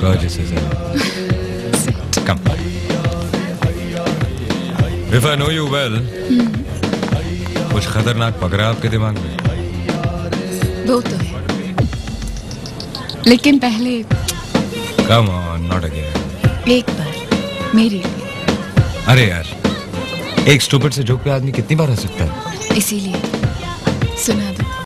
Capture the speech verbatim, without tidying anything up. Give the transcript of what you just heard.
Gorgeous, isn't it? Come. If I know you well, कुछ खतरनाक पकड़ा आपके दिमाग में? वो तो है, लेकिन पहले Come on, not again. एक बार मेरे लिए। अरे यार, एक स्टूपिड से जोक पे आदमी कितनी बार हंस सकता है? इसीलिए सुना